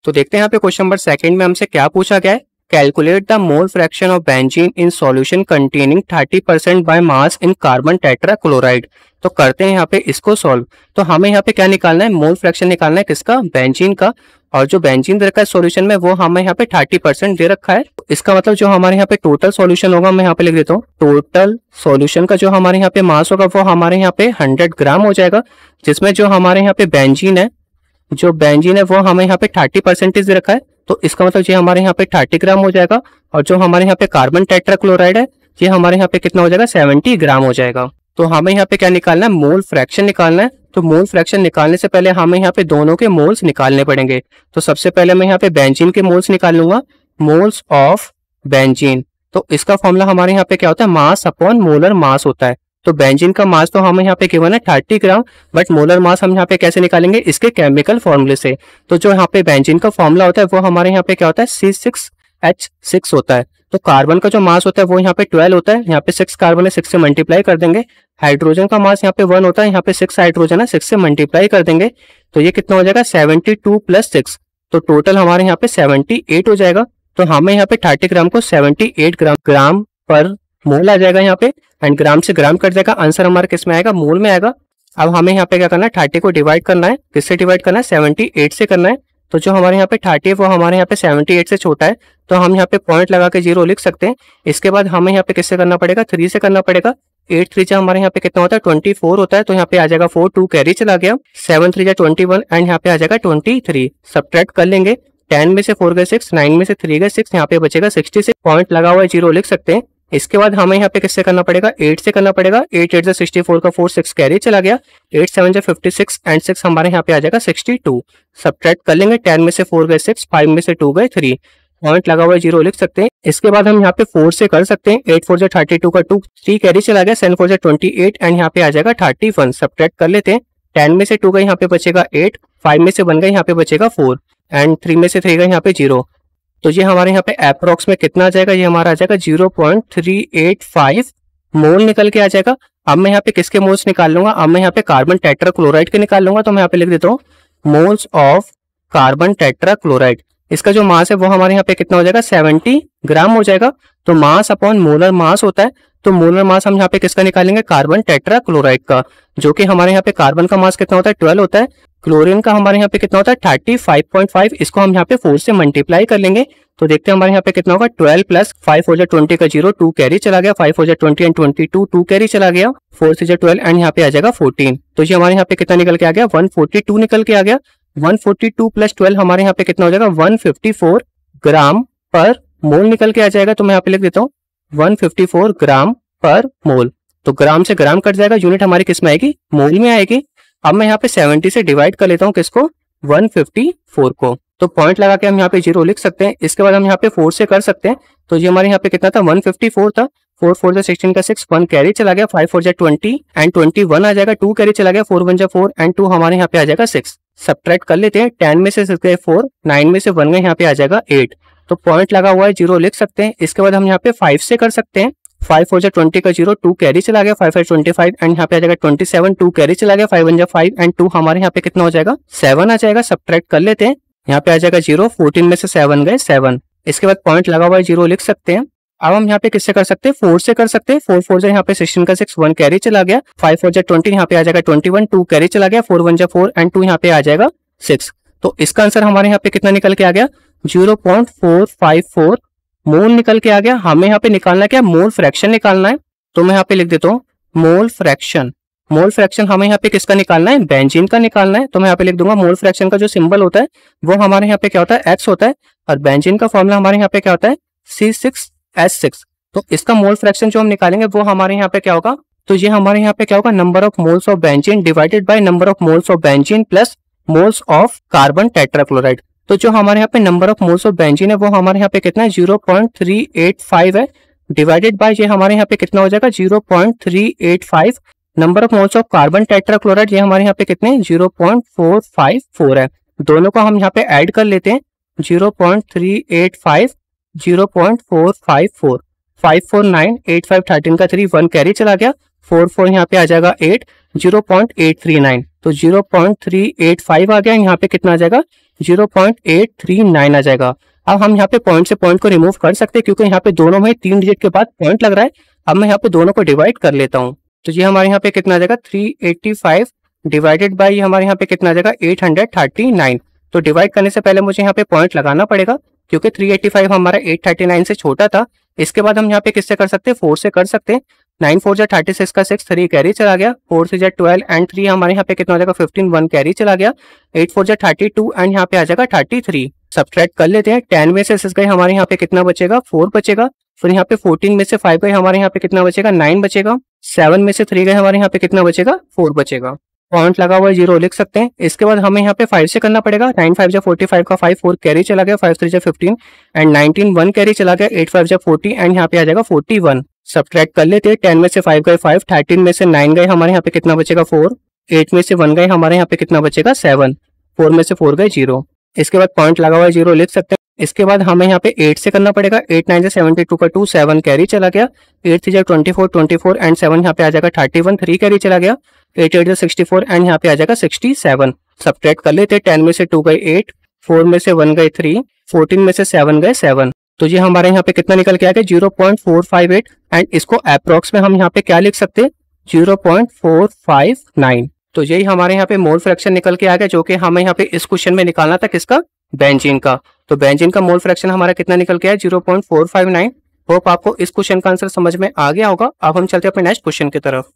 तो देखते हैं यहाँ पे क्वेश्चन नंबर सेकंड में हमसे क्या पूछा गया है। Calculate the mole fraction of benzene in solution containing 30% by mass in carbon tetrachloride. तो करते हैं यहाँ पे इसको सॉल्व। तो हमें यहाँ पे क्या निकालना है, मोल फ्रैक्शन निकालना है किसका, बेंजीन का। और जो बेंजीन दे रखा है सॉल्यूशन में वो हमें यहाँ पे 30% दे रखा है। इसका मतलब जो हमारे यहाँ पे टोटल सॉल्यूशन होगा, मैं यहाँ पे लिख देता हूँ, टोटल सॉल्यूशन का जो हमारे यहाँ पे मास होगा वो हमारे यहाँ पे 100 ग्राम हो जाएगा, जिसमें जो हमारे यहाँ पे बेंजीन है, जो बेंजीन है वो हमें यहाँ पे 30% दे रखा है। तो इसका मतलब ये हमारे यहाँ पे 30 ग्राम हो जाएगा। और जो हमारे यहाँ पे कार्बन टेट्राक्लोराइड है ये हमारे यहाँ पे कितना हो जाएगा, 70 ग्राम हो जाएगा। तो हमें यहाँ पे क्या निकालना है, मोल फ्रैक्शन निकालना है। तो मोल फ्रैक्शन निकालने से पहले हमें यहाँ पे दोनों के मोल्स निकालने पड़ेंगे। तो सबसे पहले मैं यहाँ पे बेंजीन के मोल्स निकाल लूंगा, मोल्स ऑफ बेंजीन। तो इसका फॉर्मूला हमारे यहाँ पे क्या होता है, मास अपॉन मोलर मास होता है। तो बेंजीन का मास तो हमें यहाँ पे गिवन है 30 ग्राम, बट मोलर मास हम यहाँ पे कैसे निकालेंगे, इसके केमिकल फॉर्मूले से। तो जो यहाँ पे बेंजीन का फॉर्मूला होता है वो हमारे यहाँ पे क्या होता है, C6H6 होता है। तो कार्बन का जो मास होता है वो यहाँ पे 12 होता है, यहाँ पे 6 कार्बन है 6 से मल्टीप्लाई कर देंगे। हाइड्रोजन का मास यहाँ पे 1 होता है, यहाँ पे 6 हाइड्रोजन है 6 से मल्टीप्लाई कर देंगे। तो ये कितना हो जाएगा, 72 + 6। तो टोटल हमारे यहाँ पे 78 हो जाएगा। तो हमें यहाँ पे 30 ग्राम को 78 ग्राम पर मोल आ जाएगा यहाँ पे, एंड ग्राम से ग्राम कट जाएगा, आंसर हमारा किस में आएगा, मोल में आएगा। अब हमें यहाँ पे क्या करना है, 30 को डिवाइड करना है, किससे डिवाइड करना है, 78 से करना है। तो जो हमारे यहाँ पे 30 है वो हमारे यहाँ पे 78 से छोटा है, तो हम यहाँ पे पॉइंट लगा के 0 लिख सकते हैं। इसके बाद हमें यहाँ पे किससे करना पड़ेगा, 3 से करना पड़ेगा। 8 3 हमारे यहाँ पे कितना होता है, 24 होता है। तो यहाँ पे आ जाएगा 4, 2 कैरी चला गया, 7 3 21 एंड यहाँ पे आ जाएगा 23। सब्ट्रैक्ट कर लेंगे, 10 में से 4 गए 6, 9 में से 3 गए 6, यहाँ पे बचेगा 66। पॉइंट लगा हुआ है, 0 लिख सकते हैं। इसके बाद हमें यहाँ पे किससे करना पड़ेगा, 8 से करना पड़ेगा। 8 8 से 64 का 4 6 कैरी चला गया, 8 7 से 56 एंड 6 हमारे यहाँ पे आ जाएगा 62। सब्ट्रैक्ट कर लेंगे, 10 में से 4 गए 6, 5 में से 2 गए 3, पॉइंट लगा हुआ है, 0 लिख सकते हैं। इसके बाद हम यहाँ पे 4 से कर सकते हैं, 8 4 से 32 का 2, 3 कैरी चला गया, 7 4 से 28 एंड यहाँ पे आ जाएगा 31। सब्ट्रैक्ट कर लेते हैं, 10 में से 2 गए यहाँ पे बचेगा 8, 5 में से 1 गए यहाँ पे बचेगा 4 एंड 3 में से 3 गए यहाँ पे 0। तो ये हमारे यहाँ पे अप्रोक्स में कितना आ जाएगा, ये हमारा आ जाएगा 0.385 मोल निकल के आ जाएगा। अब मैं यहाँ पे किसके मोल्स निकाल लूंगा, अब मैं यहाँ पे कार्बन टेट्राक्लोराइड के निकाल लूंगा। तो मैं यहाँ पे लिख देता हूँ मोल्स ऑफ कार्बन टेट्राक्लोराइड। इसका जो मास है वो हमारे यहाँ पे कितना हो जाएगा, 70 ग्राम हो जाएगा। तो मास अपॉन मोलर मास होता है। तो मोलर मास हम यहाँ पे किसका निकालेंगे, कार्बन टेट्राक्लोराइड का, जो कि हमारे यहाँ पे कार्बन का मास कितना होता है, 12 होता है। क्लोरीन का हमारे यहाँ पे कितना होता है, 35.5। इसको हम यहाँ पे 4 से मल्टीप्लाई कर लेंगे। तो देखते हैं हमारे यहाँ पे कितना होगा, 12 + 5 हो जाए 20 का 0, 2 कैरी चला गया, 5 हो जाए 20 एंड 22, 2 कैरी चला गया, 4 से 12 एंड यहाँ पे आ जाएगा 14। तो ये हमारे यहाँ पे कितना निकल के आ गया, 142 निकल के आ गया। 142 + 12 हमारे यहाँ पे कितना हो जाएगा, 154 ग्राम पर मोल निकल के आ जाएगा। तो मैं यहाँ पे लिख देता हूँ 154 ग्राम पर मोल। तो ग्राम से ग्राम कट जाएगा, यूनिट हमारी किस में आएगी, मोल में आएगी। अब मैं यहाँ पे 70 से डिवाइड कर लेता हूँ किसको, 154 को। तो पॉइंट लगा के हम यहाँ पे 0 लिख सकते हैं। इसके बाद हम यहाँ पे 4 से कर सकते हैं। तो ये हमारे यहाँ पे कितना था, 154 था। 4 4 से 16 का 6, 1 कैरी चला गया, 5 4 20 एंड 21 आ जाएगा, 2 कैरी चला गया, 4 1 4 एंड 2 हमारे यहाँ पे आ जाएगा 6। सब्ट्रैक्ट कर लेते हैं, 10 में से 6 गए 4, 9 में से 1 गए, यहाँ पे आ जाएगा 8। तो पॉइंट लगा हुआ है, 0 लिख सकते हैं। इसके बाद हम यहाँ पे 5 से कर सकते हैं। 5 4 से 20 का 0, 2 कैरी चला गया, 5 5 25 एंड यहाँ पे आ जाएगा 27, 2 कैरी चला गया, 5 1 5 एंड 2 हमारे यहाँ पे कितना हो जाएगा, 7 आ जाएगा। सब्ट्रैक्ट कर लेते हैं, यहाँ पे आ जाएगा 0, 14 में से 7 गए 7। इसके बाद पॉइंट लगा हुआ है, 0 लिख सकते हैं। अब हम यहाँ पे किससे कर सकते हैं, 4 से कर सकते हैं। 4 4 से यहाँ पे 16 का 6, 1 कैरी चला गया, 5 4 20 यहाँ पे आ जाएगा 21, 2 कैरी चला गया, 4 1 4 एंड 2 यहाँ पे आ जाएगा 6। तो इसका आंसर हमारे यहाँ पे कितना निकल के आ गया, 0.454 मोल निकल के आ गया। हमें यहाँ पे निकालना क्या, मोल फ्रैक्शन निकालना है। तो मैं यहाँ पे लिख देता हूँ मोल फ्रैक्शन। मोल फ्रैक्शन हमें यहाँ पे किसका निकालना है, बेंजीन का निकालना है। तो मैं यहाँ पे लिख दूंगा मोल फ्रैक्शन का जो सिंबल होता है वो हमारे यहाँ पे क्या होता है, X होता है, और बेंजीन का फॉर्मूला हमारे यहाँ पे क्या होता है, C6H6। तो इसका मोल फ्रैक्शन जो हम निकालेंगे वो हमारे यहाँ पे क्या होगा, तो ये हमारे यहाँ पे क्या होगा, number of moles of benzene divided by number of moles of benzene plus moles of carbon tetrachloride. तो जो हमारे यहाँ पे number of moles of benzene है वो हमारे यहाँ पे कितना है, 0.385 है, डिवाइडेड बाय ये हमारे यहाँ पे कितना हो जाएगा, 0.385। Number of moles of carbon tetrachloride ये हमारे यहाँ पे कितने, 0.454 है। दोनों को हम यहाँ पे ऐड कर लेते हैं, 0.385 0.454, 549 85 13 का 3, 1 कैरी चला गया, 4 4 यहाँ पे आ जाएगा 8, 0.839। तो 0.385 आ गया, यहाँ पे कितना आ जाएगा 0.839 आ जाएगा। अब हम यहाँ पे पॉइंट से पॉइंट को रिमूव कर सकते हैं क्योंकि यहाँ पे दोनों में 3 डिजिट के बाद पॉइंट लग रहा है। अब मैं यहाँ पे दोनों को डिवाइड कर लेता हूँ। तो ये हमारे यहाँ पे कितना आ जाएगा 385 डिवाइडेड बाई हमारे यहाँ पे कितना आ जाएगा 839। तो डिवाइड करने से पहले मुझे यहाँ पे पॉइंट लगाना पड़ेगा क्योंकि 385 हमारा 839 से छोटा था। इसके बाद हम यहाँ पे किससे कर सकते हैं, 4 से कर सकते हैं। 9 4 जा 36 का 6 3 कैरी चला गया, 4 3 जा 12 एंड 3 हमारे यहाँ पे कितना हो जाएगा 15 1 कैरी चला गया, 8 4 जा 32 एंड यहाँ पे आ जाएगा 33। सब्ट्रैक्ट कर लेते हैं। 10 में से 6 गए हमारे यहाँ पे कितना बचेगा 4 बचेगा। फिर यहाँ पे 14 में से 5 गए हमारे यहाँ पे कितना बचेगा 9 बचेगा। 7 में से 3 गए हमारे यहाँ पे कितना बचेगा 4 बचेगा। पॉइंट लगा हुआ है 0 लिख सकते हैं। इसके बाद हमें यहाँ पे 5 से करना पड़ेगा। 9 5 जा 45 का 5 4 कैरी चला गया, 5 3 जा 15 एंड 19 1 कैरी चला गया, 8 5 जा 40 एंड यहाँ पे आ जाएगा 41। सब्ट्रैक्ट कर लेते हैं। 10 में से 5 गए 5, 13 में से 9 गए हमारे यहाँ पे कितना बचेगा 4, 8 में से 1 गए हमारे यहाँ पे कितना बचेगा 7, 4 में से 4 गए 0। इसके बाद पॉइंट लगा हुआ है 0 लिख सकते हैं। इसके बाद हमें यहाँ पे 8 से करना पड़ेगा। 8 9 से 72 का 2 7 कैरी चला गया, 8 3 जा 24 24 एंड 7 यहाँ पे आ जाएगा 31 3 कैरी चला गया, 8 8 जा 64 एंड यहाँ पे आ जाएगा 67। सब्ट्रैक्ट कर लेते हैं। 10 में से 2 गए 8, 4 में से 1 गए 3, 14 में से 7 गए 7। तो ये हमारे यहाँ पे कितना निकल के आ गया 0.458 एंड इसको अप्रोक्स में हम यहाँ पे क्या लिख सकते हैं 0.459। तो यही हमारे यहाँ पे मोल फ्रैक्शन निकल के आ गया जो कि हमें यहाँ पे इस क्वेश्चन में निकालना था किसका, बेंजीन का। तो बेंजीन का मोल फ्रैक्शन हमारा कितना निकल के आया 0.459। होप आपको इस क्वेश्चन का आंसर समझ में आ गया होगा। अब हम चलते हैं अपने नेक्स्ट क्वेश्चन की तरफ।